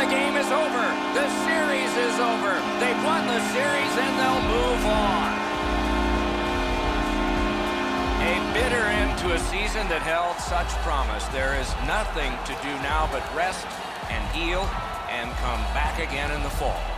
the game is over. The series is over. They've won the series and they'll move on. A bitter end to a season that held such promise. There is nothing to do now but rest and heal and come back again in the fall.